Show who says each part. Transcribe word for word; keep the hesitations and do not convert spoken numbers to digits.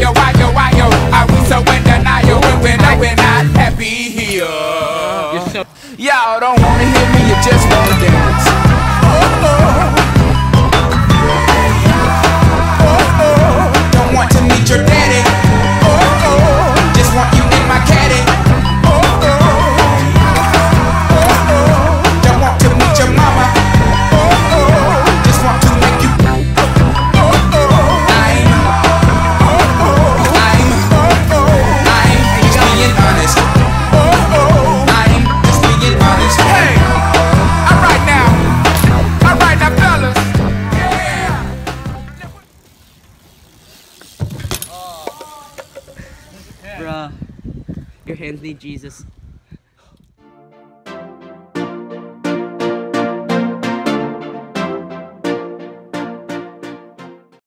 Speaker 1: yo, why, yo, why, yo? Are we so in denial when we know we're not happy here? Y'all don't wanna hear me, you just wanna dance. Oh, oh. Oh, oh. Don't want to meet your daddy. Oh, oh. Just want you in my caddy. Oh, oh. Oh, oh. Don't want to meet your mama. Oh, oh. Just want to make you. Oh, oh. I'm. Oh, oh. I'm. Oh, oh. I'm just being honest. Oh, oh. I'm just being honest. Hey. All right now. All right now, fellas. Yeah.
Speaker 2: Bruh, your hands need Jesus.